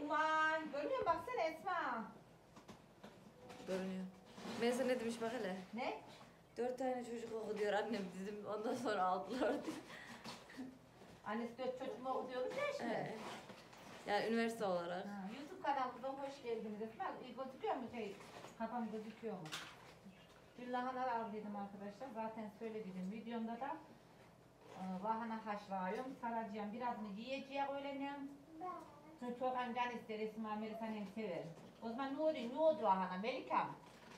Duman. Görmüyor musun? Baksana Esma. Görünüyor. Ben sana ne demiş bak hele. Ne? 4 tane çocuk oku diyor annem dedim. Ondan sonra aldılar diyor. Annesi 4 çocuk mu okuyormuş ya şimdi? Yani üniversite olarak. Ha, YouTube kanalımıza hoş geldiniz Esma. Gözüküyor mu şey? Kafam gözüküyor mu? Dün lahana aldıydım arkadaşlar. Zaten söyledim videomda da. Lahana haşlıyorum, saracağım. Birazını yiyeceğim öğlenim. Çünkü çok can ister Esma, Melisa hem sever. O zaman ne oldu lahana Melikam?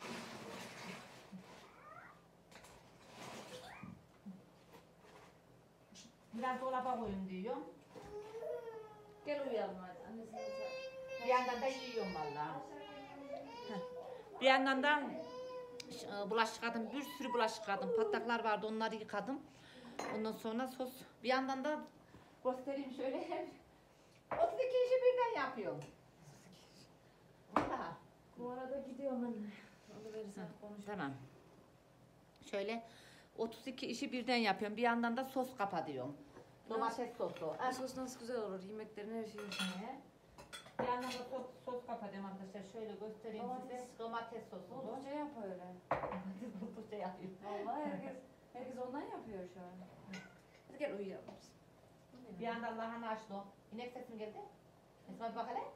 Biraz dolaba koyun diyorum. Gel uyuyalım hadi. Annesine Bir yandan da yiyorum vallahi. Bir yandan da bulaşık yıkadım, bir sürü bulaşık yıkadım. Patlaklar vardı, onları yıkadım. Ondan sonra sos. Bir yandan da göstereyim şöyle. 32 işi birden yapıyorum. Vallahi. Bu arada gidiyorum anne. Onu verirsen konuş. Tamam. Şöyle 32 işi birden yapıyorum. Bir yandan da sos kapatıyorum. Domates sosu. Bu sos nasıl güzel olur. Yemeklerin her şeyi. Bir yandan da sos kapatıyorum arkadaşlar. Şöyle göstereyim size. Domates sosu. Oldukça yap öyle. Buldukça yapayım. Vallahi herkes ondan yapıyor şu an. Hadi gel uyuyalım biz. Bir yandan lahana açtım. İnek sesi mi geldi? Esma bir bak hele.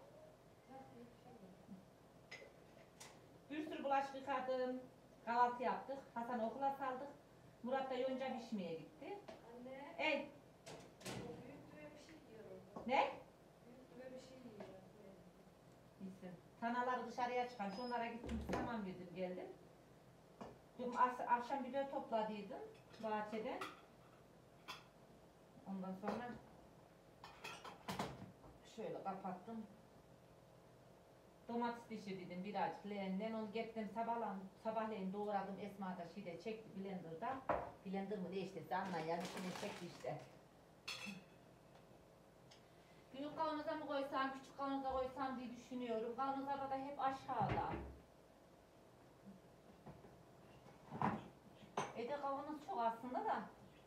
Bir sürü bulaşık yıkadım. Kahvaltı yaptık. Hasan'ı okula saldık. Murat da yonca pişmeye gitti. Anne. Ey. Büyük bir şey yiyorum. Ne? Büyük bir şey yiyorum. İyisin. Tanaları dışarıya çıkan. Onlara gittim. Tamam dedim geldim. Dün akşam bir de topladıydım bahçeden. Ondan sonra şöyle kapattım. Domates pişirdim birazcık leğenden. Onu gittim sabahleyin doğradım. Esma da şeyde çekti blenderda. Blender mı ne işte anlayın yani içine çekti işte. Büyük kavanoza mı koysam, küçük kavanoza koysam diye düşünüyorum. Kavanozlarda da hep aşağıda. Evde kavanoz çok aslında da.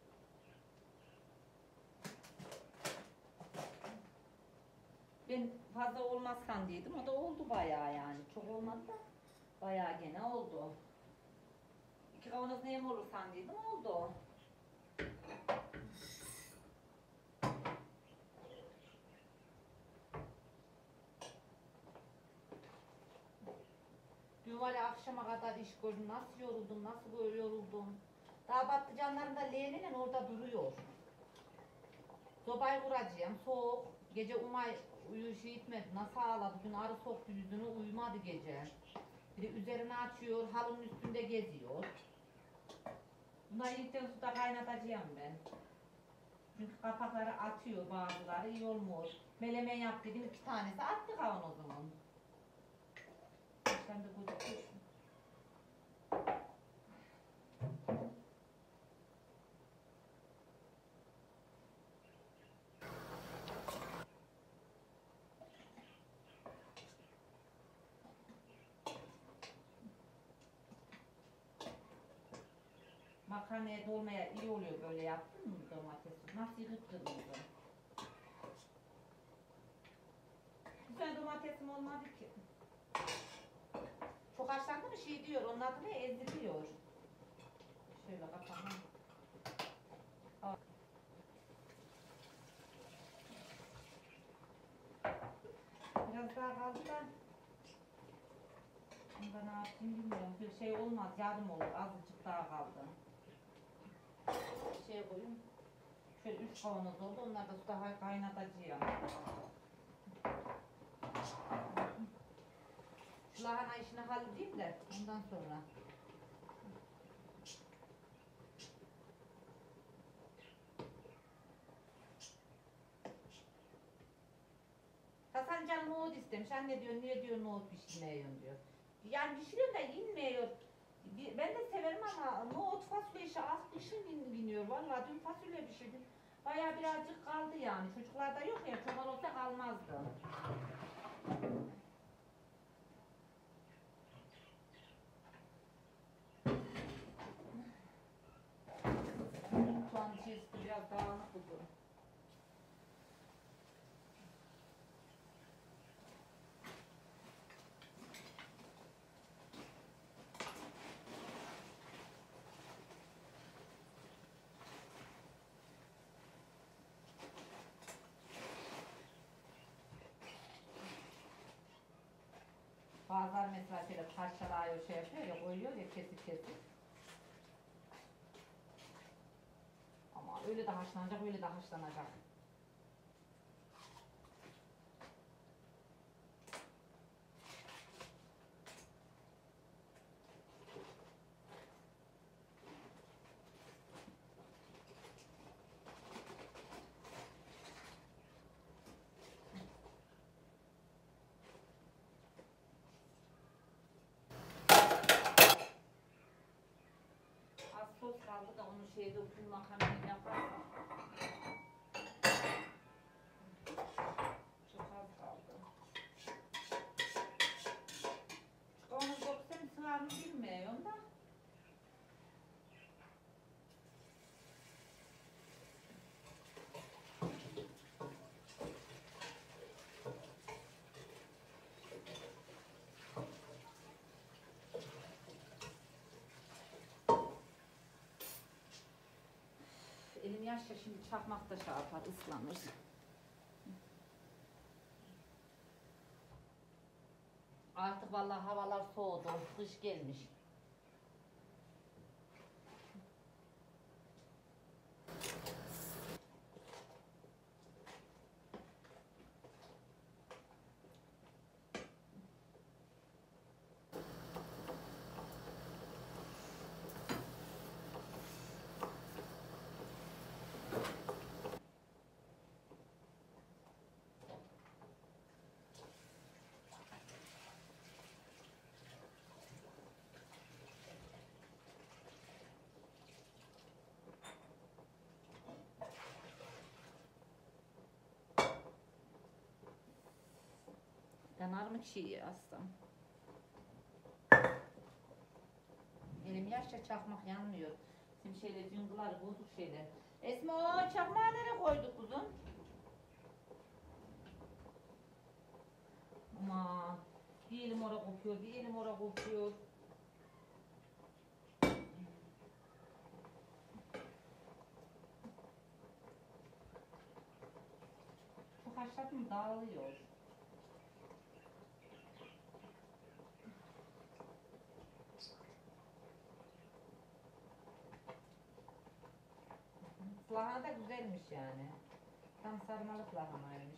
Ben fazla olmaz sandıydım. O da oldu bayağı yani. Çok olmadı da bayağı gene oldu. 2 kavanoz neyim olur sandıydım. Oldu. Dün var ya akşama kadar iş gördüm. Nasıl yoruldum, nasıl böyle yoruldum. Daha patlıcanlarım da leğeninin orada duruyor. Sobayı kuracağım. Soğuk. Gece uyuşu gitmedi. Nasıl ağladı? Dün arı soktu yüzünü. Uyumadı gece. Bir de üzerini açıyor. Halının üstünde geziyor. Bunları yedikten suda kaynatacağım ben. Çünkü kapakları atıyor bazıları. İyi olmuyor. Melemen yap dedim. 2 tanesi attı kavanozumun. Sen de gözüküyorsun. Makarnaya dolmaya iyi oluyor böyle yaptın mı domatesi? Nasıl yıkıttırdın? Güzel domatesim olmadı ki. Çok haşlandı mı şey diyor, onun adı ne? Eziliyor. Şöyle kapatalım. Biraz daha kaldı da onda ne yapayım bilmiyorum. Bir şey olmaz, yarım olur. Azıcık daha kaldı. Şey koyayım. Şöyle 3 kavanoz oldu. Onları da suda kaynatacağım. Şu lahana işini halledeyim de ondan sonra. Hasan canım nohut istemiş. Anne diyor niye diyor nohut pişirmiyorsun diyor. Yani pişiriyor da inmiyor. Ben de severim ama nohut fasulye işi az kışın iniyor. Vallahi dün fasulye pişirdim. Bayağı birazcık kaldı yani. Çocuklarda yok ya çoban olsa kalmazdı. Mutfağın içerisi biraz dağınık oldu. Bazıları mesela şöyle parçalıyor, şey yapıyor ya, koyuyor ya kesip kesip. Ama öyle de haşlanacak, öyle de haşlanacak. Az sos kaldı da onu şeyde ukun makarnayı yaparsam. Çok az kaldı. Onu döksem sığar mı bilmiyorum da. Elim yaşça şimdi çakmakta şey yapar, ıslanır. Artık vallahi havalar soğudu, kış gelmiş. Yanar mı çiğ aslında? Elim yaşça çakmak yanmıyor. Şimdi şeyler cıngılar bozuk şeyler. Esma o çakmağı nereye koyduk kuzum? Aman bir elim oraya kopuyor, bir elim oraya kopuyor. Çok haşladım dağılıyor. Lahana da güzelmiş yani. Tam sarmalık lahanaymış.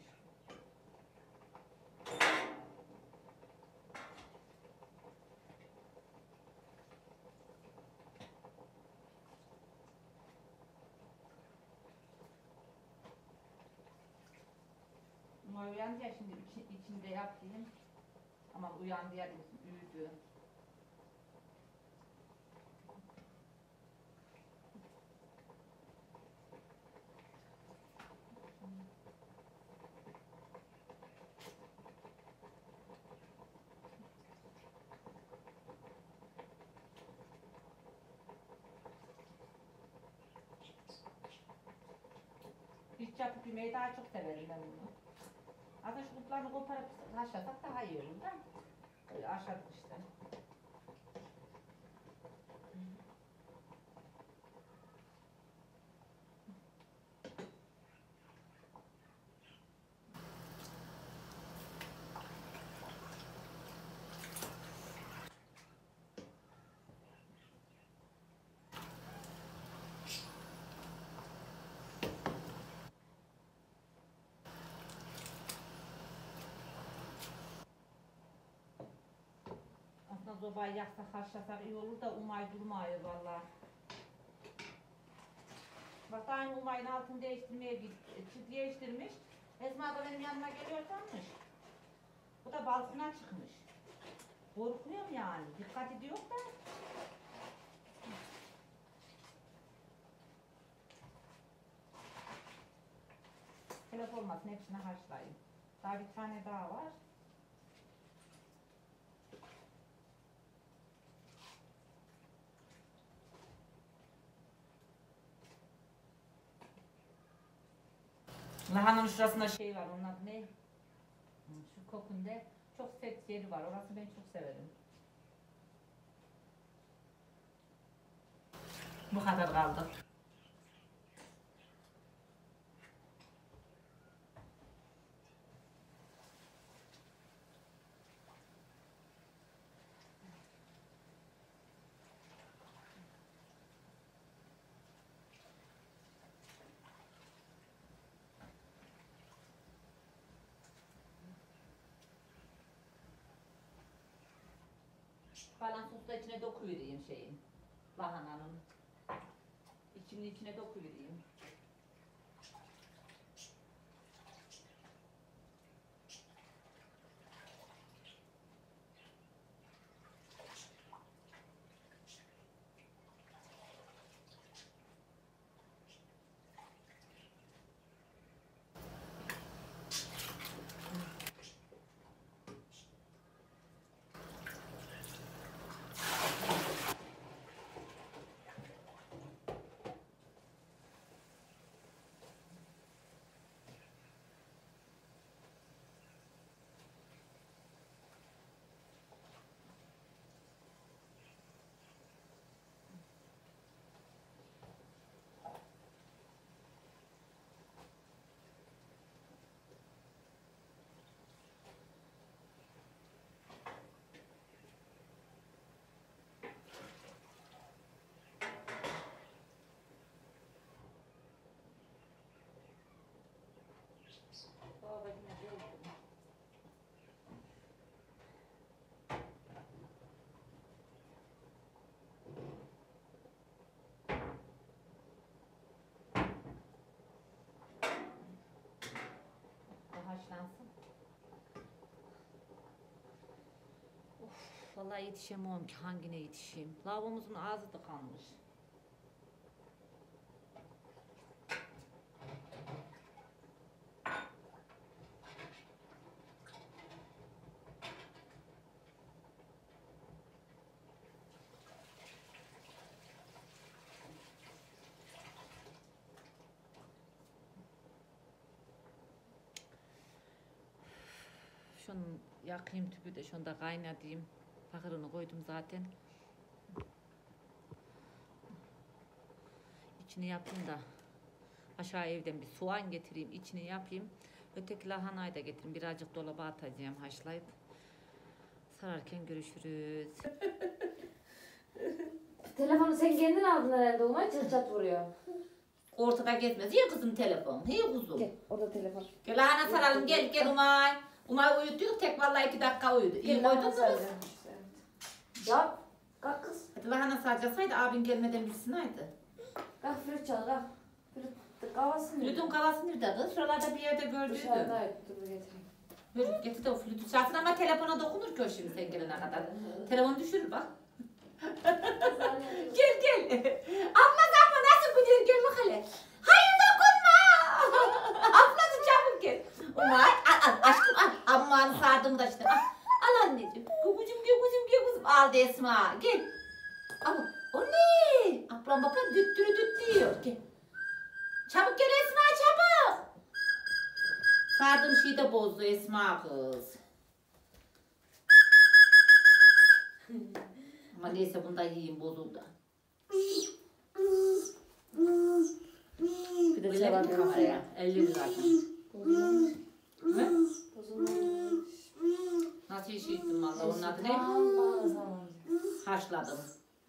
Ama uyandı ya şimdi içinde yapayım. Ama uyandı ya uyudu. Hiç yapıp yemeği daha çok severim ben bunu. Aslında şu kurtlarını koparıp haşlasak daha iyi olur da. Böyle aşağı işte. Aslında sobayı yaksak haşlasak iyi olur da umay durmuyor valla. Bak daha aynı umayın altını değiştirmeye çift değiştirmiş. Esma da benim yanıma geliyor sanmış. Bu da balkona çıkmış. Korkuyorum yani. Dikkat ediyor da. Telef olmasın hepsini haşlayayım. Daha bir tane daha var. Lahananın şurasında şey var, onun adı ne? Şu kokunda çok sert yeri var, orası ben çok severim. Bu kadar kaldı. Kalan sosu da içine dokuvereyim şeyin. Lahananın. İçine dokuvereyim. Baba yine doldum. Bu haşlansın. Of, vallahi yetişemiyorum ki hangine yetişeyim. Lavabomuzun ağzı tıkanmış. Şunu yakayım tüpü de şunu da kaynatayım. Bakırını koydum zaten. İçini yapayım da aşağı evden bir soğan getireyim, içini yapayım. Öteki lahanayı da getireyim. Birazcık dolaba atacağım haşlayıp. Sararken görüşürüz. Telefonu sen kendin aldın herhalde. Umay çat çat vuruyor. Ortada gezmez. Ye kızım telefon. Hey kuzum. Gel orada telefon. Gel lahana saralım. Gel Umay. Umay uyutuyor. Tek vallahi 2 dakika uyudu. İyi koydun mu kız? Ya kalk kız. Hadi lahana saracağız. Abin gelmeden bitsin haydi. Kalk flüt çal kalk. Flüt kavasın. Flütün kavası nerede kız? Şuralarda bir yerde gördüydüm. Dışarıdaydı. Dur bir getireyim. Dur getir de o flütü çalsın ama telefona dokunur ki o şimdi sen gelene kadar. Telefonu düşürür bak. Gel. Abla nasıl gidiyor gel bak hele. Hayır dokunma. Ablası çabuk gel. Umay al aşkım al. Ammanı sardım da işte. Al anneciğim. Kukucum gel. Al de Esma gel. Al. O ne? Ablam bakın düttürü diyor. Gel. Çabuk gel Esma çabuk. Sardığım şeyi de bozdu Esma kız. Ama neyse bunu da yiyeyim bozuldu. Bir de Öyle çalar bir kameraya. 50 lira. Ne? Bozulmuş. Nasıl işittim valla onun adı ne? Tamam. Haşladım.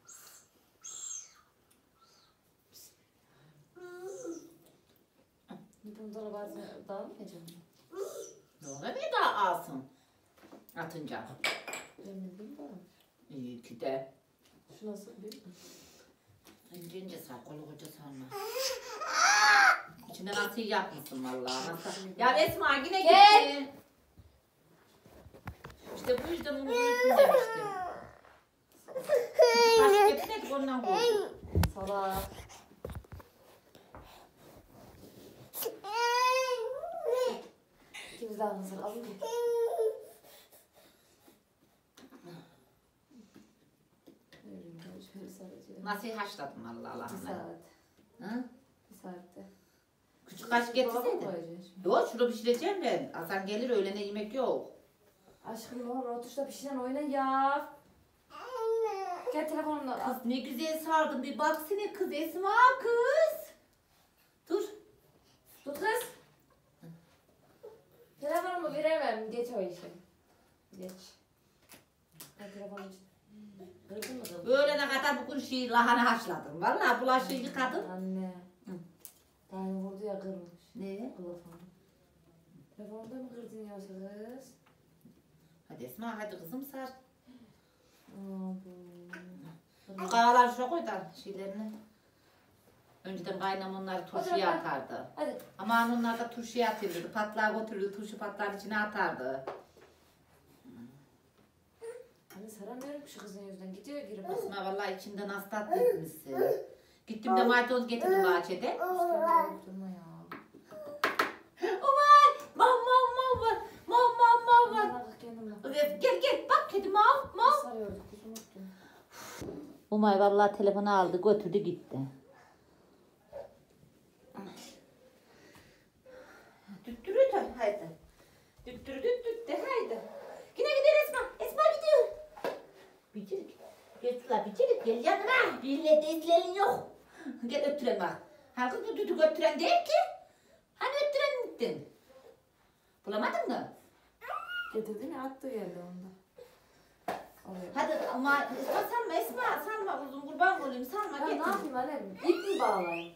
Bunu dolaba dağılmayacak mı? Yok ne daha alsın. Atınca. Ben bildim bana. İyi ki de. Şu nasıl bir? İnce sar, koca sarma. İçinde nasıl yapmışsın vallahi. Nasıl? Ya Esma yine Gel. gitti. İşte bu yüzden bunu büyüsün demiştim. Kaşık getirseydik ondan koyduk. Salak. İkimiz daha nasıl alayım mı? Şöyle saracağım. Nasıl haşladın vallahi Bir Allah'ım. saat. Hı? Bir saatte. Küçük kaşık Dolaba getirseydin. koyacağız. Yok şunu pişireceğim ben. Hasan gelir öğlene yemek yok. Aşkım ne olur otur da pişiren oyna ya. Gel telefonumla al. Kız ne güzel sardın bir baksana kız Esma kız. Dur. Tut kız. Telefonumu veremem. Geç o işi. Geç. Gel telefonu için. Kırdın mı kız? Öğlene kadar bugün şey lahana haşladım. Vallahi bulaşığı yıkadım. Anne. Hı. Tane vurdu ya kırmış. Ne? Telefonu. Telefonu da mı kırdın yoksa kız? Hadi Esma hadi kızım sar. Bu karalar şu koy da şeylerini. Önceden kaynam onları turşuya atardı. Hadi. Ama onlar da turşuya atırdı. Patlağa götürürdü, turşu patlağın içine atardı. Hani saramıyorum şu kızın yüzünden. Gidiyor girip. Esma vallahi içinden nasıl tatlı etmişsin. Gittim de maydanoz getirdim bahçede. Durma ya. Umay! Mav mav mav var. Mav mav mav var. Bak kendim bak. Gel gel bak kedi mav mav. Sarıyorduk kızım unuttum. Umay vallahi telefonu aldı götürdü gitti. Düttürü de haydi. Düttürü düttürü de haydi. Yine gidiyor Esma. Esma gidiyor. Bicirik. Geç la bicirik gel yanıma. Birle de izlerin yok. Gel öttüren bak. Ha kız bu düdük öttüren değil ki. Hani öttüren gittin. Bulamadın mı? Getirdin ya attı geldi onda. Alıyor. Hadi ama Esma sanma Esma sanma kuzum kurban olayım sanma Ya ne getir. yapayım anne? İp mi bağlayayım?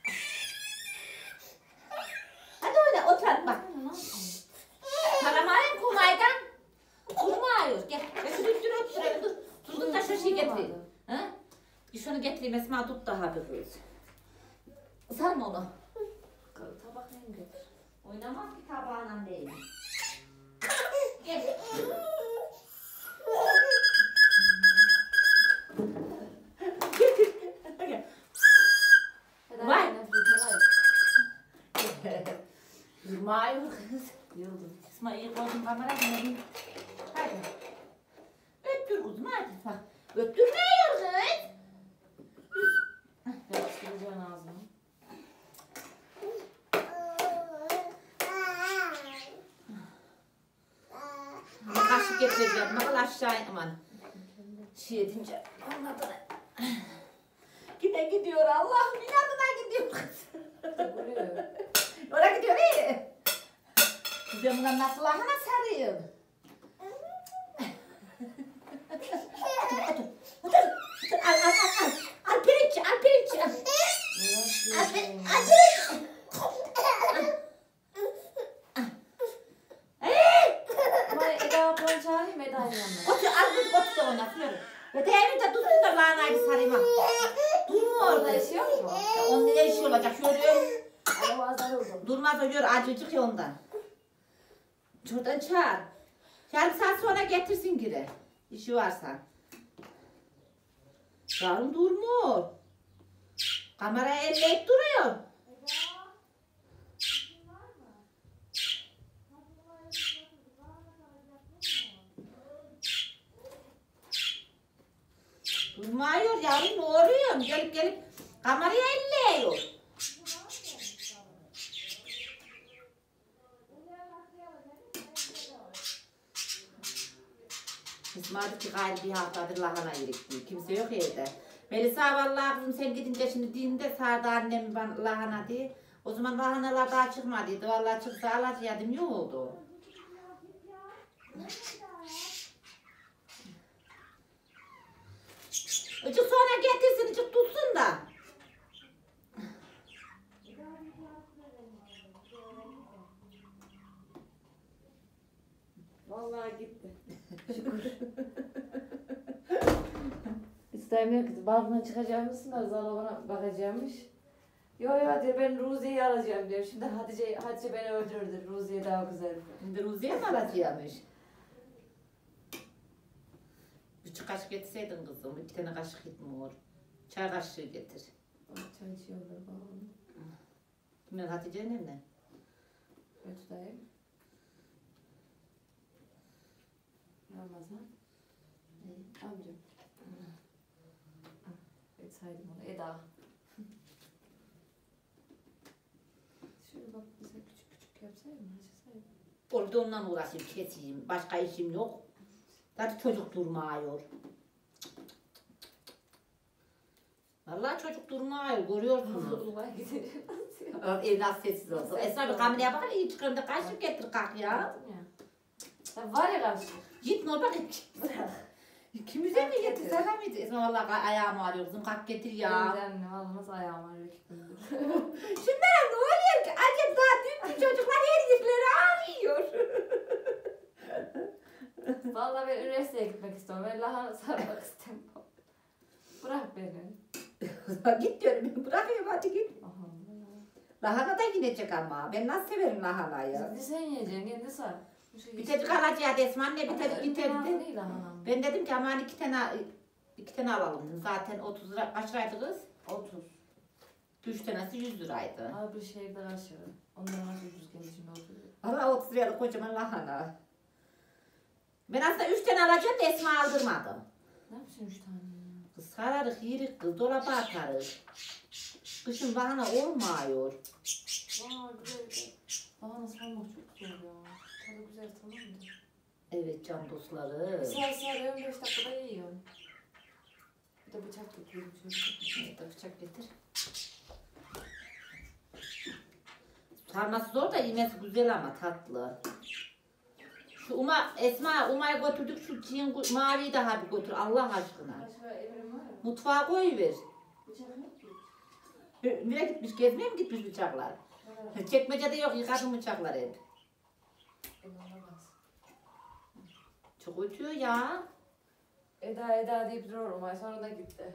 Hadi oyna otur hadi bak. Ne yapayım? Karamayın kumaydan. Kurmuyor. Gel. Gel şu düttürü öttürelim dur. Tuzluk da şu şey getireyim. Ha? Bir şunu getireyim Esma tut daha bir kız. Sanma onu. Tabak neyim getir? Oynamaz ki tabağına değil. Gel. Gel. Vay. Durmuyor kız. Yıldım. İsmail iyi koydum kamerayı. Hadi. Öttür kuzum hadi. Bak. Öttürmüyor kız. Yapıştıracaksın ağzını. Kaşık getireceğim. Ne kadar aşağı aman. Şey edince anladın. Gide gidiyor Allah'ım inadına gidiyor kız. Vuruyor. Oraya gidiyor iyi. Ben buna nasıl lahana sarayım? Otur. Al. Al pirinç. Al pirinç. Al pirinç. Ama Eda ablanı çağırayım Eda'nın yanına. Otur da ona. Ve devir de tutsun da lahanayı sarayım. Durma Orada orada. işi yok mu? Onun ne işi olacak? Şöyle Ama azar oldu. durmaz o gör acıcık ya ondan. Şuradan çağır. Yarım saat sonra getirsin geri. İşi varsa. Yarın durmuyor. Kamerayı elleyip duruyor. Durmuyor yarın ne oluyor? Gelip kamerayı elliyor. İsmail ki gayrı bir haftadır lahana yedik. Kimse yok evde. Melisa vallahi kızım sen gidince şimdi dinde sardı annem ben lahana diye. O zaman lahanalar daha çıkmadıydı. Vallahi çıksa alacaktım yok oldu. Icık sonra getirsin icık tutsun da. Vallahi gitti. Şükür. İstemiyor ki balkona çıkacağımızsın da Zala bana bakacakmış. Yo diyor ben Ruziye'yi alacağım diyor. Şimdi Hatice beni öldürdü. Ruziye daha güzel. Şimdi Ruziye mi alacakmış? Küçük kaşık getirseydin kızım. 2 tane kaşık gitmiyor. Çay kaşığı getir. Çay içiyorlar babam. Kimden Hatice'nin mi? Ötüdayım. Ramazan. Amcam. Evet saydım onu. Eda. Şöyle bak bize küçük küçük yapsaydım. Açsaydım. Orada onunla uğraşayım, keseyim. Başka işim yok. Zaten çocuk durmuyor. Vallahi çocuk durmuyor, görüyorsunuz. Olay gidelim. Evlat sessiz olsun. Esra bir kameraya bakın, iyi çıkıyorum da kaşık getir kalk ya. Sen var ya karşı. Git ne bak. İkimize mi getir, sana mı getir? Esma vallahi ayağım ağrıyor kızım, kalk getir ya. Anne valla nasıl ayağım ağrıyor 2 gündür. Şunlara ne oluyor ki? Acaba daha dünkü çocuklar her yerleri ağrıyor. Vallahi ben üniversiteye gitmek istiyorum. Ben lahana sarmak istemiyorum. Bırak beni. Git diyorum ben bırakıyorum hadi git. Aha. Lahana da gidecek ama. Ben nasıl severim lahanayı. Şimdi sen yiyeceksin, kendi sar. Bir tecik alacağı Esma anne bir tecik getirdi. Değil lahana. Ben dedim ki aman iki tane alalım dedim. Zaten 30 lira kaç liraydı kız? 30. 3 tanesi 100 liraydı. Abi bir şey daha aşağı. Ondan nasıl ucuz geldi şimdi 30 lira. Valla 30 liralık kocaman lahana. Ben aslında 3 tane alacağım da Esma aldırmadım. Ne yapıyorsun 3 tane ya? Kız sararık, yirik kız, dolaba atarız. Kışın lahana olmuyor. Vay güzel. Lahana sarmak çok zor ya. Tadı güzel tamam mı? Evet can dostları. Sar 15 dakikada yiyorsun. Bir de bıçak getiriyorum şöyle. Evet, bıçak getir. Sarması zor da yemesi güzel ama tatlı. Şu Uma'yı götürdük şu maviyi daha bir götür Allah aşkına. Başka emrim var mı? Mutfağa koyuver. Bıçak yok ki. Nereye gitmiş gezmeye mi gitmiş bıçaklar? Çekmecede yok yıkadım bıçaklar hep. Çok ötüyor ya. Eda deyip duruyorum ay sonra da gitti.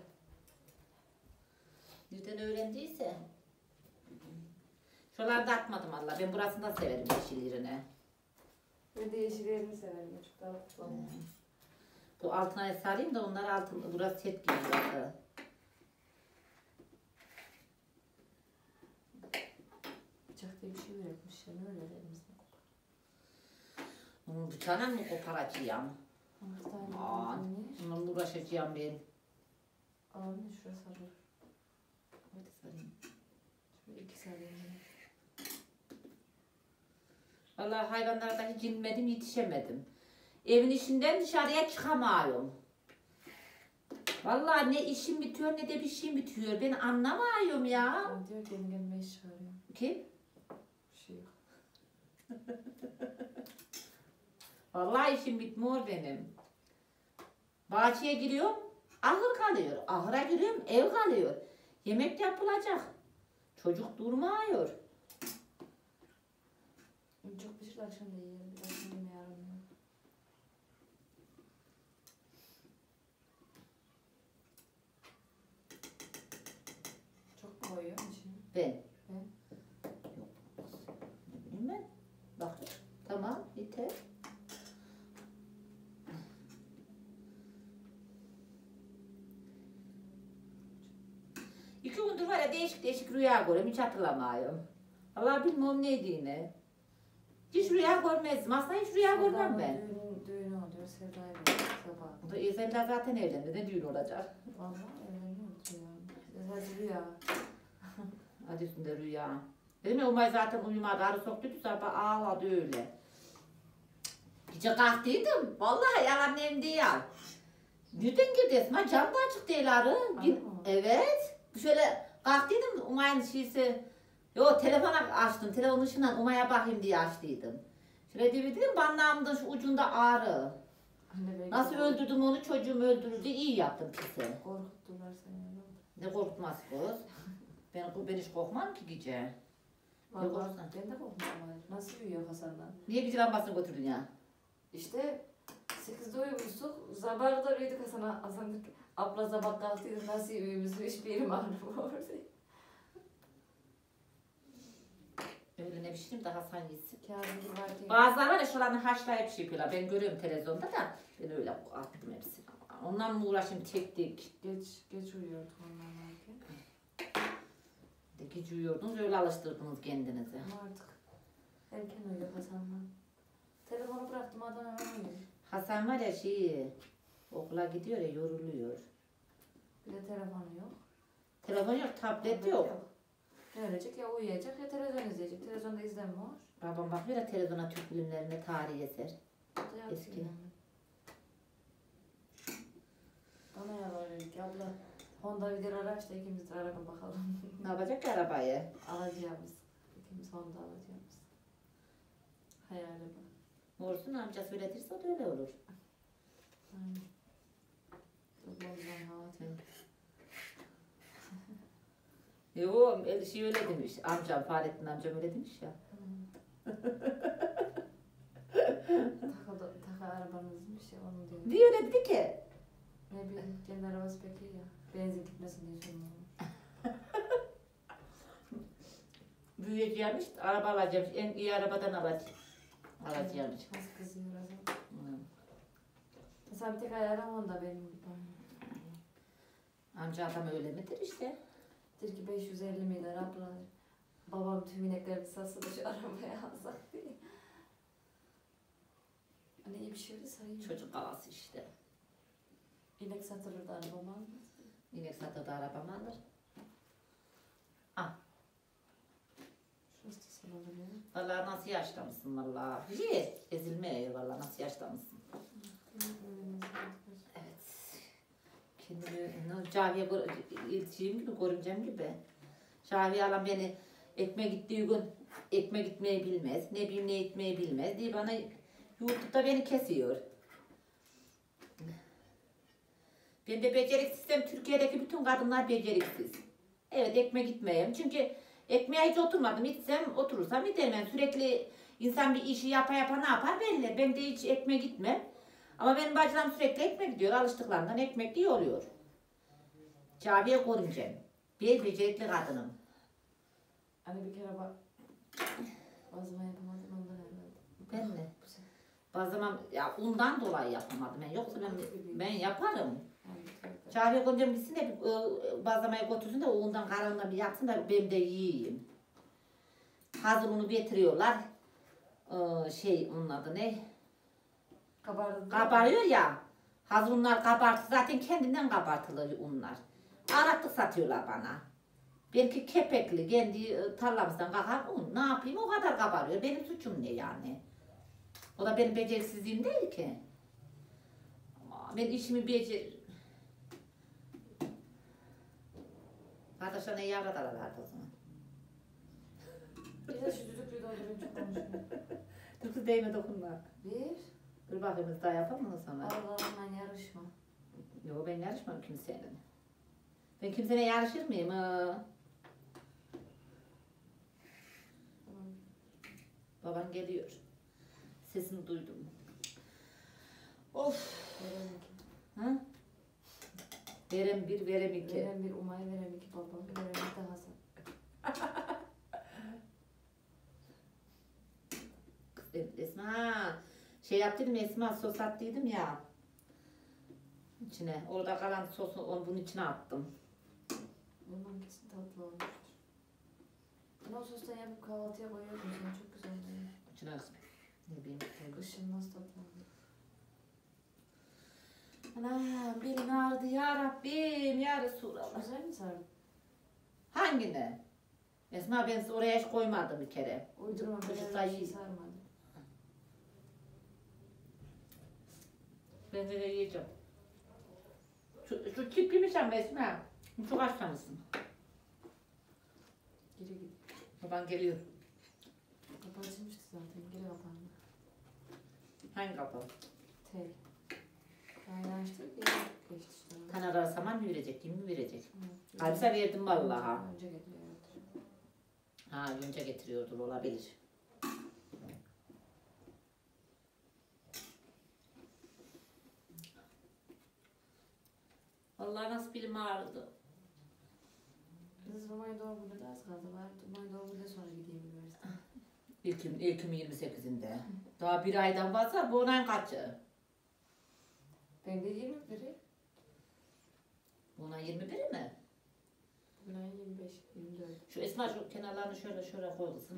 Nereden öğrendiyse. Şuralarda atmadım Allah. Ben burasını da severim yeşil yerine. Ben de yeşil yerini severim. Çok daha mutlu. Bu altına sarayım da onlar altın. Burası set gibi burası. Bıçak diye bir şey üretmişler. Ne öyle elimizde? Bunun bıçağına mı koparacağım? Aman. Bununla uğraşacağım ben. Abi şurası sarılır. Hadi sarayım. Şöyle 2 sarayım. Vallahi hayvanlara da hiç inmedim, yetişemedim. Evin içinden dışarıya çıkamıyorum. Vallahi ne işim bitiyor ne de bir şeyim bitiyor. Ben anlamıyorum ya. Ben diyor ki kendime iş çıkarıyorum. Kim? Bir şey yok. Vallahi işim bitmiyor benim. Bahçeye giriyorum, ahır kalıyor. Ahıra giriyorum, ev kalıyor. Yemek yapılacak. Çocuk durmuyor. Çok pişir akşam da yiyelim. Bir akşam yemeği aramıyor. Çok koyuyorum içine. Ben. Ben. Bilmem. Bak. Tamam, yeter. İki gündür var ya değişik rüya görüyorum. Hiç hatırlamıyorum. Allah bilmiyorum neydiğini. Hiç rüya görmezdim. Aslında hiç rüya görmem ben. Düğünü oluyor. Sevda'yla sabah. Bu da Ezel'le zaten evlendi. Ne düğün olacak? Vallahi evleniyordu ya. Hadi rüya. Hadi üstünde rüya. Dedim ya Umay zaten uyumadı. Arı soktuydu sabah ağladı öyle. Gece kalktıydım. Vallahi yalan nem değil. Nereden girdi Esma? Cam da açık değil arı. Evet. Şöyle kalktıydım Umay'ın şeysi. Yo telefona açtım. Telefon ışığından Umay'a bakayım diye açtıydım. Şöyle dedim banlağımda şu ucunda ağrı. Nasıl öldürdüm onu çocuğum öldürürdü. İyi yaptım pisi. Korkuttular seni öyle oldu. Ne korkutmaz kız. Ben hiç korkmam ki gece. Vallahi korksan? ben de korkmuşum. Nasıl uyuyor Hasan'dan? Niye gece lambasını götürdün ya? İşte 8'de uyumuştuk. Sabaha kadar uyuduk Hasan dedi ki abla sabah kalktıydım nasıl uyumuşsun hiçbir yerim ağrımıyor. Öyle ne pişireyim de Hasan yesin. Kârımız varken. Bazıları var ya şuralarını haşlayıp şey yapıyorlar. Ben görüyorum televizyonda da. Ben öyle attım hepsini. Ondan mı uğraşayım tek tek? Geç uyuyorduk onlar varken. De gece uyuyordunuz öyle alıştırdınız kendinizi. Ama artık erken uyuyor Hasan'la. Telefonu bıraktım adam hemen uyuyor. Hasan var ya okula gidiyor ya yoruluyor. Bir de telefonu yok. Telefon yok, tablet yok. Ne ölecek ya uyuyacak ya televizyon izleyecek. Televizyonda izlemiyor. Babam bakıyor ya televizyona Türk filmlerine tarihi eser. Eski. Bana yalvarıyor ki abla Honda bir araç da ikimiz de araba bakalım. Ne yapacak ki arabayı? Alacağımız. İkimiz Honda alacağımız. Hayali bu. Olsun amca söyletirse o da öyle olur. Aynen. Bozdan hava. Yok şey öyle demiş. Amcam Fahrettin amcam öyle demiş ya. Takıldı da taka arabanızmış ya onu diyor. Niye öyle dedi ki? Ne bileyim kendi arabası pek iyi ya. Benzin gitmesin diye sorun. Büyüyeceğimiş, araba alacakmış. En iyi arabadan alacakmış. Nasıl kızıyor araba? Mesela bir tek ayarım onda benim. Amca adam öyle midir işte? Der ki 550 milyar abla. Babam tüm ineklerini satsa da şu arabaya alsak diye. Hani iyi bir şey öyle sayayım. Çocuk ağası işte. İnek satılır da arabam almaz. İnek satır da arabam alır. Şurası da sana olur ya. Vallahi nasıl yaşlamışsın vallahi. Hiç ezilme vallahi nasıl yaşlamışsın. Evet. Kendimi Caviye ilçeyim gibi, görümcem gibi. Caviye alan beni ekmek gittiği gün ekmek gitmeyi bilmez. Ne bileyim ne etmeyi bilmez diye bana YouTube'da beni kesiyor. Ben de beceriksizsem Türkiye'deki bütün kadınlar beceriksiz. Evet ekmek gitmeyeyim. Çünkü ekmeğe hiç oturmadım. İçsem oturursam gidemem. Sürekli insan bir işi yapa ne yapar belli. Ben de hiç ekmeğe gitmem. Ama benim bacılarım sürekli ekmek gidiyor. Alıştıklarından ekmek iyi oluyor. Caviye görünce. Bir becerikli kadınım. Hani bir kere bak. Bazıma yapamadım ondan herhalde. Ben mi? Bazı zaman ya undan dolayı yapamadım ben. Yoksa ben yaparım. Caviye görünce gitsin de bazlamaya götürsün de o undan karanlığa bir yapsın da ben de yiyeyim. Hazır unu getiriyorlar. Onun adı ne? Kabardı. Kabarıyor ya. Hazır unlar kabartı. Zaten kendinden kabartılır unlar. Arattık satıyorlar bana. Belki kepekli kendi tarlamızdan kalkan un. Ne yapayım o kadar kabarıyor. Benim suçum ne yani? O da benim beceriksizliğim değil ki. Ama ben işimi Arkadaşlar ne yavrat aralardı o zaman. Bir de şu düdüklüyü doldurayım çok konuşmuyor. Dur değme dokunma. Bir. Dur bakayım daha yapalım mı sana? Aralarından yarışma. Yok ben yarışmam kimseyle. Ben kimseyle yarışır mıyım? Baban geliyor. Sesini duydum. Of. Ha? Verem bir, verem iki. Verem bir Umay, verem iki babam, verem bir de Hasan. Esma, şey yaptıydım Esma, sos attıydım ya. İçine, orada kalan sosu onu bunun içine attım. Bundan kesin tatlı olmuştur. Ben o sostan yapıp kahvaltıya koyuyordum sen çok güzel oluyor. İçine ne bileyim. Kışın nasıl tatlı oluyor? Anam belim ağrıdı ya Rabbim ya Resulallah. Güzel mi sardın? Hangine? Esma ben oraya hiç koymadım bir kere. Uydurma ben Çocuk öyle da bir şey iyi. sarmadım. Ben de yiyeceğim. Şu tip yemiş ama Esma. Çok haşlamışsın. Geri git. Baban geliyor. Kapı açılmıştı zaten geri kapandı. Hangi kapı? Tel. Kaynağı açtık geri geçti işte. Kanara saman mı verecek, kim mi verecek? Evet. Kalsa verdim vallahi. Önce getiriyor. Ha önce getiriyordur olabilir. Vallahi nasıl bilim ağrıdı. Kız Roma'ya doğum günü de az kaldı var. Roma'ya doğum günü sonra gideyim üniversiteye. İlküm 28'inde. Daha bir aydan fazla bu onun kaçı? Ben de 21'i. Buna 21'i mi? Bugün ayın 25, 24. Şu Esma şu kenarlarını şöyle koy kızım.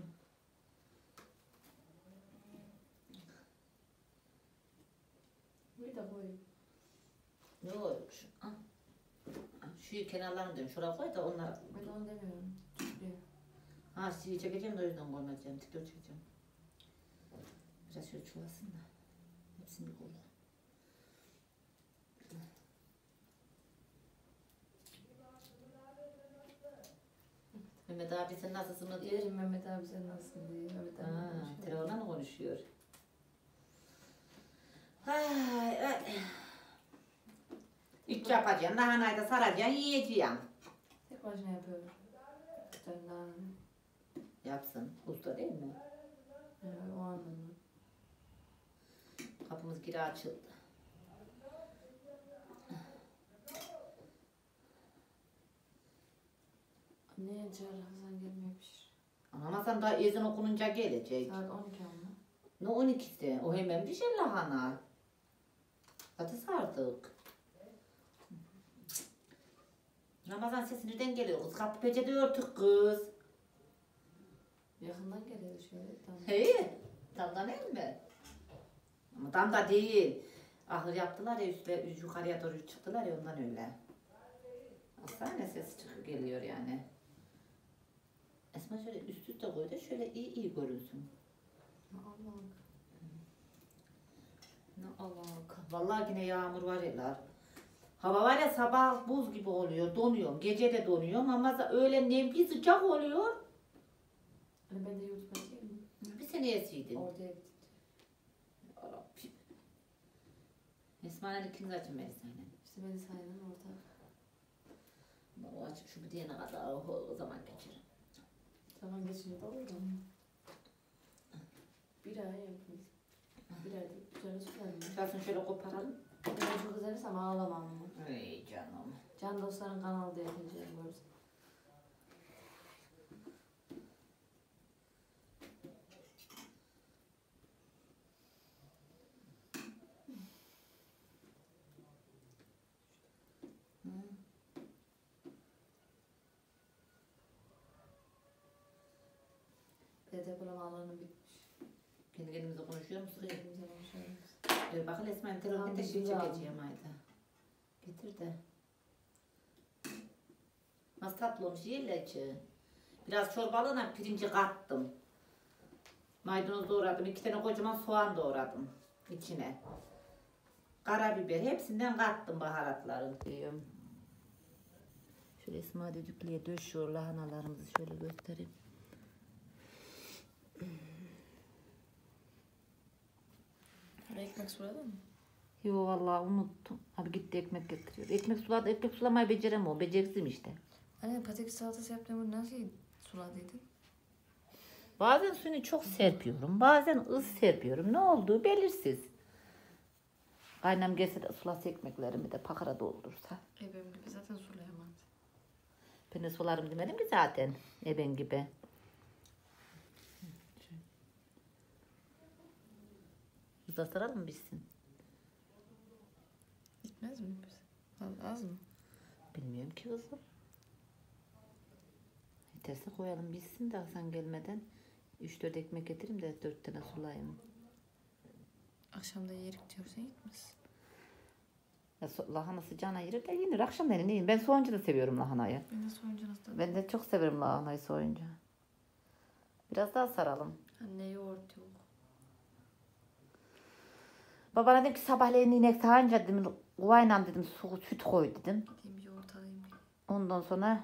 Bir de koyayım. Yok şu. Şu kenarlarını diyorum. Şuraya koy da onlar. Ben onu demiyorum. Tutuyor. Ha şeyi çekeceğim de o yüzden koymayacağım. TikTok çekeceğim. Biraz şöyle çulasın da. Hepsini koy. Mehmet abi sen nasılsın diyor. Diyelim Mehmet abi sen nasılsın diye. Mehmet abi Ha, konuşuyor. telefonla mı konuşuyor? Ay, ay. İç yapacaksın, lahanayı da saracaksın, yiyeceksin. Tek başına yapıyor. Sen daha Yapsın, usta değil mi? o anlamda. Kapı Kapımız geri açıldı. Ne Cihar Hasan gelmemiş. Ramazan da ezan okununca gelecek. Saat 12 ama. Ne 12'si? O hemen bir şey lahana. Hadi sardık. Ramazan sesi nereden geliyor kız? Kapı peçete örtük kız. Yakından geliyor şöyle. Tamam. Hey, damda değil mi? Ama damda değil. Ahır yaptılar ya üstle yukarıya doğru çıktılar ya ondan öyle. Hastane sesi çıkıp geliyor yani. Esma şöyle üst üste koy da şöyle iyi görünsün. Allah. Ne alaka? Vallahi yine yağmur var ya. Hava var ya sabah buz gibi oluyor, donuyorum. Gece de donuyorum ama öğlen nemli sıcak oluyor. Hani ben de YouTube'a gireyim mi? Bir seneyesiydin. Ortaya Rabbim. Esma'nın ikiniz açın beni seninle. işte beni sayının ortak. O aç şu bir diyene kadar o zaman geçerim. Zaman geçince de olur mu? Bir ay yapmayız. Bir ay değil. Şöyle sürelim. Şurasını şöyle koparalım. Ben çok güzelirsem ağlamam mı? Ey canım. Can dostların kanalı diye yapacağım görürsün. Depolama alanı bitmiş. Kendi kendimize konuşuyor musun? Kendimize konuşuyoruz. Bakın Esma'nın telefonu da şey çekeceğim ayda. Getir de. Nasıl tatlı olmuş yerle içi. Biraz çorbalığına pirinci kattım. Maydanoz doğradım. 2 tane kocaman soğan doğradım içine. Karabiber hepsinden kattım baharatları. Şöyle Esma düdüklüye döşüyor lahanalarımızı şöyle göstereyim. Ekmek suladın mı? Yo vallahi unuttum. Abi gitti ekmek getiriyor. Ekmek suladı. Ekmek sulamayı beceremem o. Beceriksizim işte. Anne patates salatası yaptığımı nasıl suladıydın? Bazen suyunu çok serpiyorum. Bazen ız serpiyorum. Ne olduğu belirsiz. Annem gelse de sulası ekmeklerimi de pakara doldursa. Benim gibi zaten sulayamaz. Ben de sularım demedim ki zaten. Ben gibi. Hızla saralım mı bitsin? Gitmez mi? Az mı? Bilmiyorum ki kızım. Yeterse koyalım bitsin de Hasan gelmeden. 3-4 ekmek getireyim de 4 tane sulayayım. Akşamda yerik diyorsan gitmez. Ya lahana sıcağına yerir de yenir. Akşam ne yiyin? Ben soğanca da seviyorum lahanayı. Ben de soğunca nasıl? Ben de çok severim lahanayı soğuyunca. Biraz daha saralım. Anne yoğurt yok. Babana dedim ki sabahleyin inek sağınca dedim kuvayla dedim süt koy dedim. Gideyim yoğurt alayım. Ondan sonra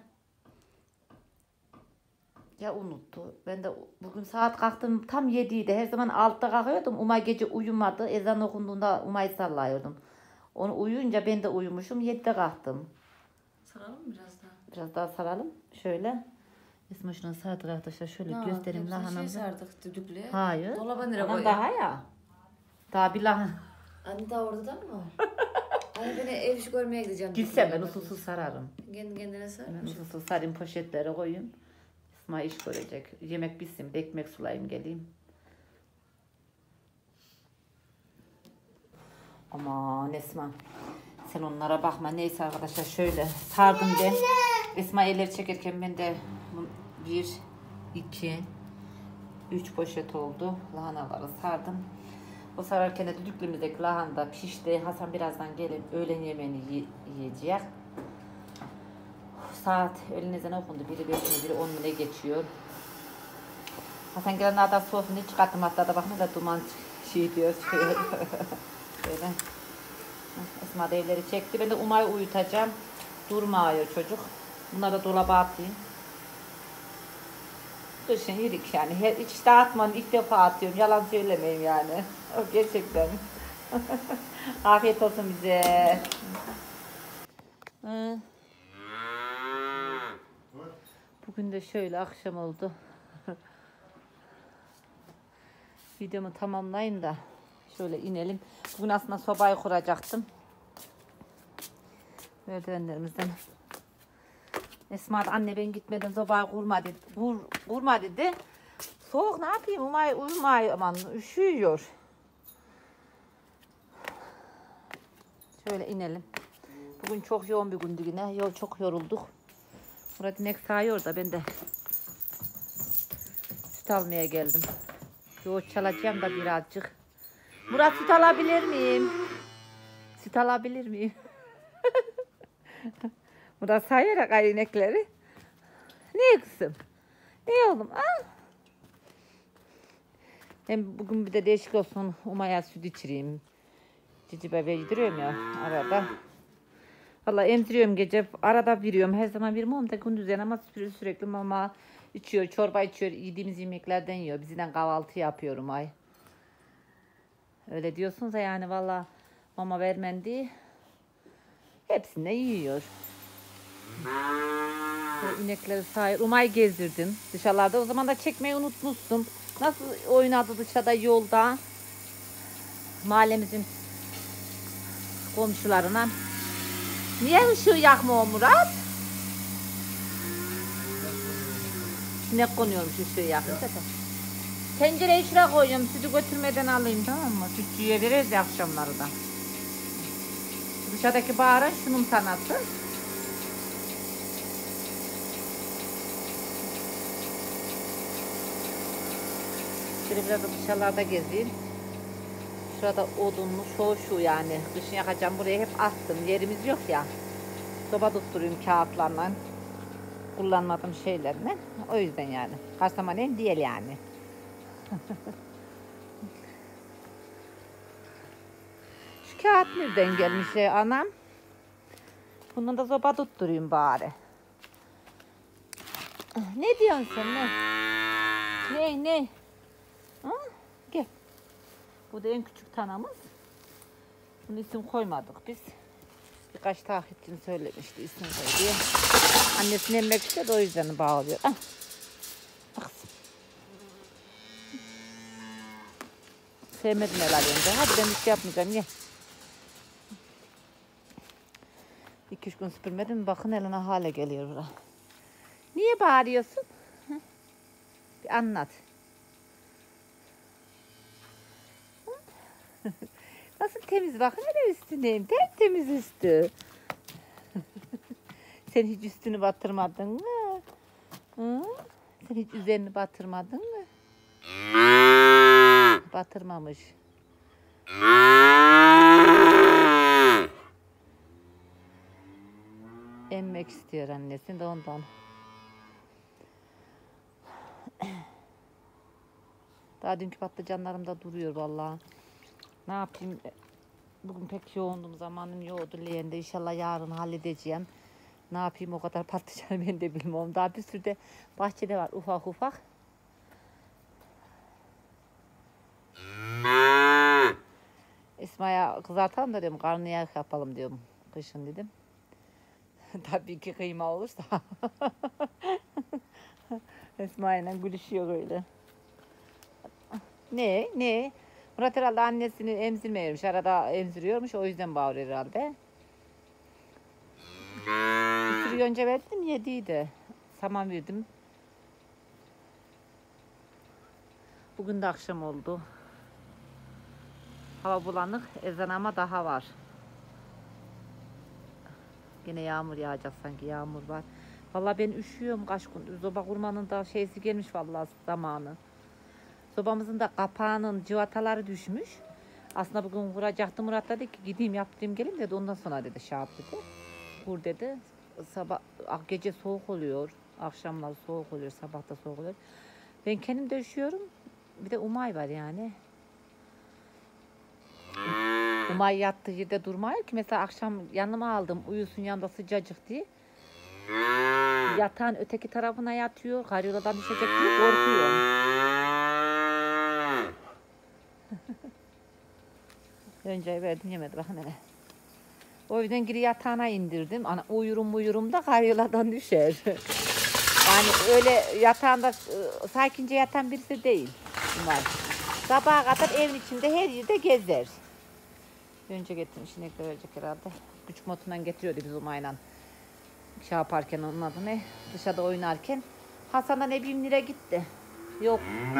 ya unuttu. Ben de bugün saat kalktım tam 7'ydi. Her zaman 6'da kalkıyordum. Umay gece uyumadı. Ezan okunduğunda Umay'ı sallayordum. Onu uyuyunca ben de uyumuşum. 7'de kalktım. Saralım mı biraz daha? Biraz daha saralım. Şöyle. Esma şunu sardık arkadaşlar. Şöyle göstereyim lahanamızı. Sardık düdüklüye. Hayır. Dolaba nereye Ondan koyayım? daha ya. Daha bir lahana. Anne daha orada da mı var? Anne ben ev işi görmeye gideceğim. Gitsem ben usulsüz sararım. Kendi kendine sar. Hemen usulsüz sarayım poşetlere koyayım. İsmail iş görecek. Yemek bitsin bir de ekmek sulayayım geleyim. Aman Esma. Sen onlara bakma. Neyse arkadaşlar şöyle sardım ben. Esma elleri çekerken ben de 1, 2, 3 poşet oldu. Lahanaları sardım. O sararken de düdüklümüzdeki lahana da pişti. Hasan birazdan gelip öğlen yemeğini yiyecek. Saat öğlen ezanı okundu. Biri 5'e biri 10 ne geçiyor. Hasan gelen daha sofunu çıkarttım. Hatta da bakma da duman şey diyor. Böyle. Esma da evleri çekti. Ben de Umay'ı uyutacağım. Durmuyor çocuk. Bunları da dolaba atayım. Kışın yedik yani. Hiç dağıtmadım. İlk defa atıyorum. Yalan söylemeyeyim yani. Gerçekten. Afiyet olsun bize. Bugün de şöyle akşam oldu. Videomu tamamlayayım da Şöyle inelim. Bugün aslında sobayı kuracaktım. Merdivenlerimizden. Esma anne ben gitmeden sobayı kurma dedi. Kurma dedi. Soğuk ne yapayım? Uyumay aman üşüyor. Şöyle inelim. Bugün çok yoğun bir gündü yine. Çok yorulduk. Murat inek sağıyor da ben de süt almaya geldim. Yoğurt çalacağım da birazcık. Murat süt alabilir miyim? Süt alabilir miyim? Murat sayarak ay inekleri. Ne kızım? Ne oğlum? Al. Hem bugün bir de değişik olsun. Umaya süt içireyim. Cici bebeği yediriyorum ya arada. Vallahi emziriyorum gece. Arada veriyorum. Her zaman vermiyorum da gündüzden ama sürekli mama içiyor. Çorba içiyor. Yediğimiz yemeklerden yiyor. Bizden kahvaltı yapıyorum ay. Öyle diyorsunuz ya yani valla mama vermen diye. Hepsini de yiyor. İnekleri sahil. Umay gezdirdim dışarılarda. O zaman da çekmeyi unutmuştum. Nasıl oynadı dışarıda yolda. Mahallemizin komşularına. Niye ışığı yakmıyor Murat? Sinek konuyormuş ışığı yakınca da. Tencereyi şuraya koyuyorum. Sütü götürmeden alayım tamam mı? Sütçüye veririz ya akşamları da. Dışarıdaki bağıran şunun sanatı. Şöyle biraz da dışarılarda gezeyim. Şurada odunlu şu yani. Kışın yakacağım buraya hep attım. Yerimiz yok ya. Soba tutturuyorum kağıtlarla. Kullanmadığım şeylerle. O yüzden yani. Kaç zaman değil yani. Şu kağıt nereden gelmiş ya anam? Bundan da soba tutturayım bari. Ne diyorsun sen ne? Ne? Ha? Gel. Bu da en küçük tanamız. Bunu isim koymadık biz. Birkaç takipçim söylemişti isim koy diye. Annesini emmek istedi o yüzden bağlıyor. Ah. Bak. Sevmedim herhalde önce. Hadi ben hiç yapmayacağım ye. 2-3 gün süpürmedim. Bakın eline hale geliyor bura. Niye bağırıyorsun? Hı? Bir anlat. Nasıl temiz bakın hele üstündeyim. Tertemiz üstü. Sen hiç üstünü batırmadın mı? Hı? Sen hiç üzerini batırmadın mı? Batırmamış. Emmek istiyor annesi de ondan. Daha dünkü patlıcanlarım da duruyor vallahi. Ne yapayım? Bugün pek yoğundum, zamanım yoğdu leğende. İnşallah yarın halledeceğim. Ne yapayım o kadar patlıcan ben de bilmiyorum. Daha bir sürü de bahçede var ufak ufak. Esma'ya kızartalım da diyorum. Karnı yak yapalım diyorum. Kışın dedim. Tabii ki kıyma olursa. Esma'yla gülüşüyor öyle. Ne? Murat herhalde annesini emzirmiyormuş. Arada emziriyormuş. O yüzden bağırıyor herhalde. Bir sürü yonca verdim yediydi. Saman verdim. Bugün de akşam oldu. Hava bulanık. Ezan ama daha var. Yine yağmur yağacak sanki. Yağmur var. Vallahi ben üşüyorum kaç gündür. Zoba kurmanın da şeysi gelmiş vallahi zamanı. Sobamızın da kapağının cıvataları düşmüş. Aslında bugün vuracaktım. Murat dedi ki gideyim yaptırayım geleyim dedi. Ondan sonra dedi şey yap dedi. Vur dedi. Sabah gece soğuk oluyor. Akşamlar soğuk oluyor. Sabah da soğuk oluyor. Ben kendim de üşüyorum. Bir de Umay var yani. Umay yattığı yerde durmuyor ki. Mesela akşam yanıma aldım. Uyusun yanında sıcacık diye. Yatağın öteki tarafına yatıyor. Karyoladan düşecek diye korkuyor. Önce verdim yemedi bakın hele. O yüzden geri yatağına indirdim. Ana uyurum da karyoladan düşer. Yani öyle yatağında sakince yatan birisi değil. Umay. Sabaha kadar evin içinde her yerde gezer. Önce getirmiş inekler verecek herhalde. Küçük motundan getiriyordu biz Umay'la. Şey yaparken onun adı ne? Dışarıda oynarken. Hasan'dan ebim nereye gitti? Yok.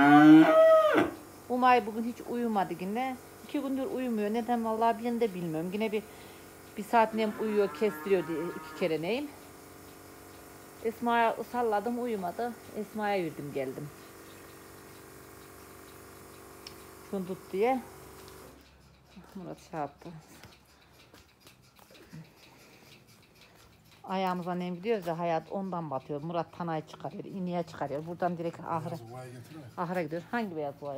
Umay bugün hiç uyumadı yine. 2 gündür uyumuyor. Neden vallahi ben de bilmiyorum. Yine bir saat nem uyuyor, kestiriyor diye 2 kere neyim. Esma'ya salladım, uyumadı. Esma'ya yürüdüm geldim. Şunu tut diye. Murat şey yaptı. Ayağımıza nem gidiyoruz da hayat ondan batıyor. Murat tanayı çıkarıyor, ineğe çıkarıyor. Buradan direkt ahıra gidiyor. Hangi beyaz boğayı?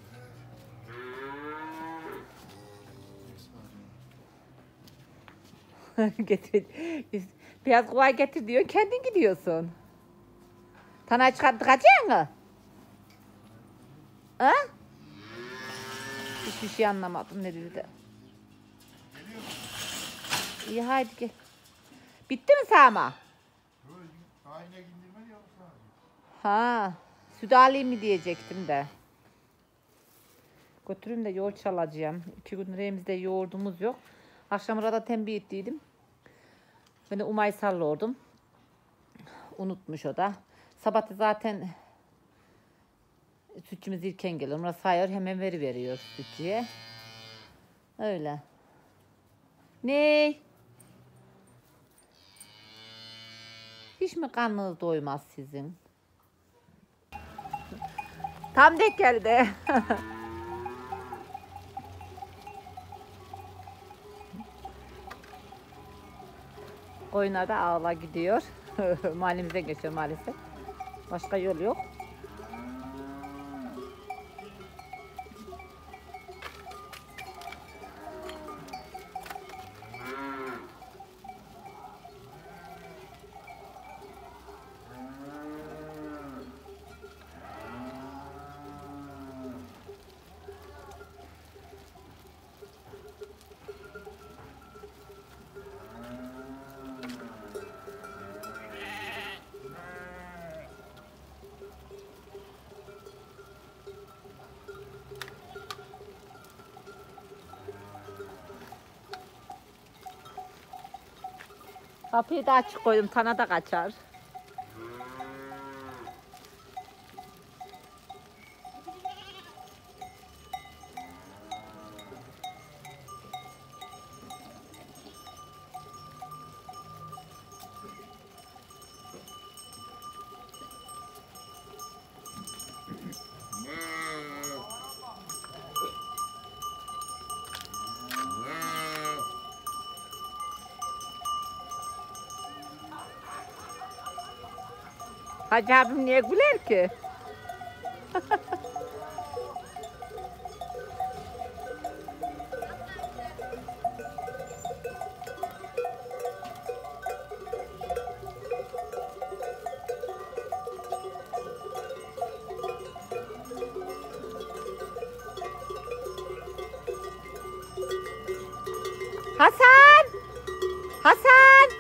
Getir. Beyaz kuvayı getir diyor. Kendin gidiyorsun. Tanayı çıkartacaksın mı? Ha? Hiçbir şey anlamadım ne dedi de. İyi haydi gel. Bitti mi sağma? Ha, süt alayım mı diyecektim de. Götürün de yoğurt çalacağım. 2 gündür evimizde yoğurdumuz yok. Akşam orada tembih ettiydim. Ben de Umay sallıyordum. Unutmuş o da. Sabah zaten sütçümüz ilken gelir. Ona sayıyor hemen veriyor sütçüye. Öyle. Ne? Hiç mi karnınız doymaz sizin? Tam denk geldi. Koyunlar da ağla gidiyor. Mahallemize geçiyor maalesef. Başka yol yok. Kapıyı da açık koydum, sana da kaçar. Hacı abim niye güler ki? Hasan! Hasan!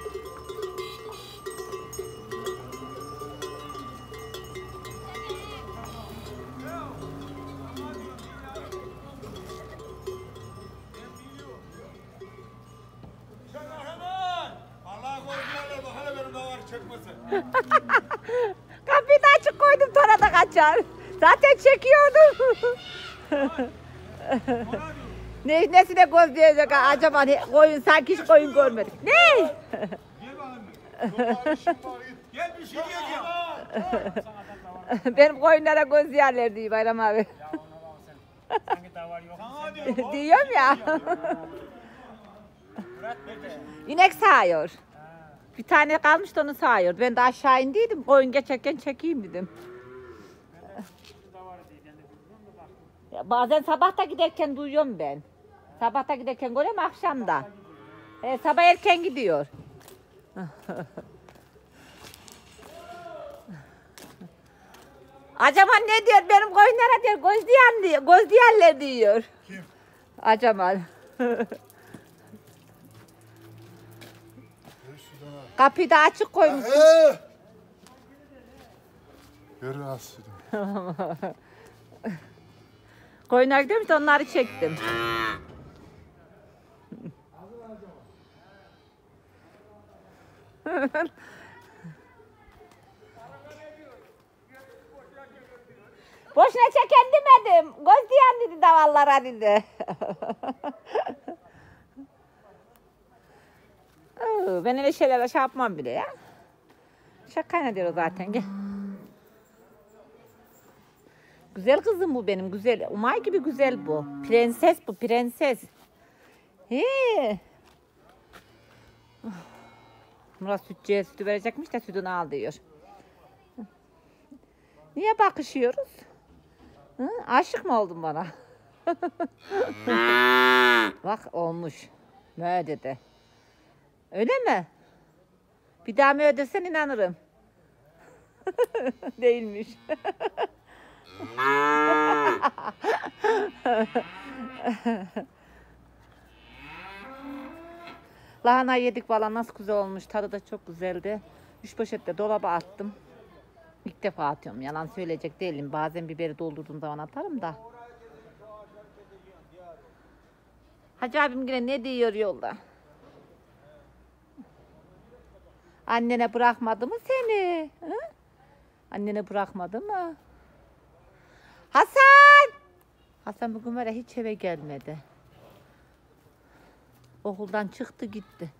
Kapıyı da açık koydum, Tora da kaçar. Zaten çekiyordum. Nesine göz diyecek acaba, koyun sanki hiç koyun görmedik. Ne? Gel bir şey diyeceğim. Benim koyunlara göz diyerler diyor Bayram abi. Sanki davar yok. Sana diyorum. Diyorum ya. Murat nerede? İnek sağıyor. Bir tane kalmıştı, onu sağıyor. Ben de aşağı indiydim, koyun geçerken çekeyim dedim. Davar değil. Yani bilmiyorum da bak. Ya bazen sabah da giderken duyuyorum ben. Sabah da giderken görüyorum, akşam da. Sabah erken gidiyor. Acaba ne diyor benim koyunlara diyor, göz diyenler diyor. Kim? Acaba. Kapıyı da açık koymuş. Yürü aslanım. Koyunlar gidiyormuş da onları çektim. Boşuna çeken demedim. Göz diyen dedi davallara dedi. Ben öyle şeylere şey yapmam bile ya. Şakayla diyor zaten. Gel. Güzel kızım bu benim güzel. Umay gibi güzel bu. Prenses bu prenses. He. Murat sütçüye sütü verecekmiş de sütünü al diyor. Niye bakışıyoruz? Hı? Aşık mı oldun bana? Bak olmuş. Mö dedi. Öyle mi? Bir daha mö dersen inanırım. Değilmiş. Lahana yedik valla nasıl güzel olmuş. Tadı da çok güzeldi. 3 poşette dolaba attım. İlk defa atıyorum. Yalan söyleyecek değilim. Bazen biberi doldurduğum zaman atarım da. Hacı abim yine ne diyor yolda? Annene bırakmadı mı seni? Hı? Annene bırakmadı mı? Hasan! Hasan bugün var ya hiç eve gelmedi. Okuldan çıktı gitti.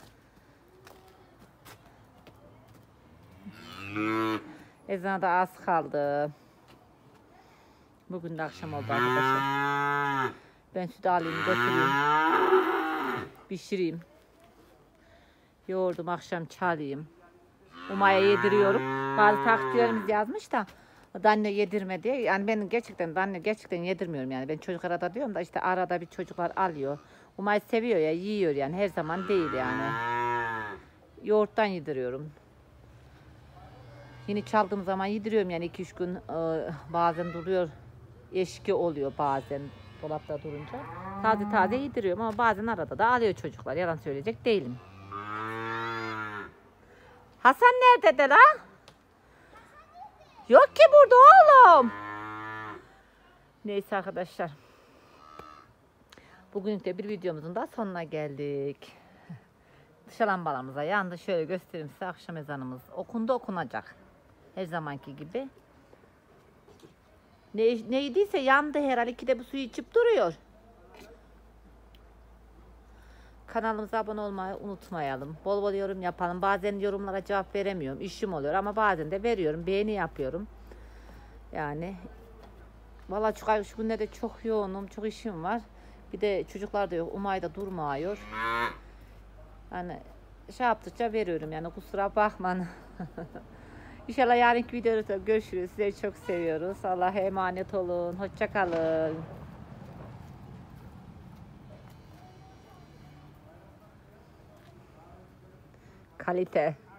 Ezana da az kaldı. Bugün de akşam oldu arkadaşlar. Ben sütü alayım götüreyim. Pişireyim. Yoğurdum akşam çalayım. Umay'a yediriyorum. Bazı takipçilerimiz yazmış da anne yedirme diye. Yani ben gerçekten yedirmiyorum yani. Ben çocuk arada diyorum da işte arada bir çocuklar alıyor. Umay seviyor ya yiyor yani her zaman değil yani. Yoğurttan yediriyorum. Yeni çaldığım zaman yediriyorum yani 2-3 gün bazen duruyor. Eşki oluyor bazen dolapta durunca. Taze taze yediriyorum ama bazen arada da alıyor çocuklar. Yalan söyleyecek değilim. Hasan nerede de la? Yok ki burada oğlum. Neyse arkadaşlar. Bugün de bir videomuzun da sonuna geldik. Dışa lambalarımıza yandı. Şöyle göstereyim size akşam ezanımız. Okunacak. Her zamanki gibi. Neydiyse yandı herhalde. İkide bu suyu içip duruyor. Kanalımıza abone olmayı unutmayalım. Bol bol yorum yapalım. Bazen yorumlara cevap veremiyorum. İşim oluyor ama bazen de veriyorum. Beğeni yapıyorum. Yani vallahi şu günlerde çok yoğunum. Çok işim var. Bir de çocuklar da yok. Umay da durmuyor. Yani şey yaptıkça veriyorum yani kusura bakmayın. İnşallah yarınki videoda görüşürüz. Sizleri çok seviyoruz. Allah'a emanet olun. Hoşça kalın. Kalite.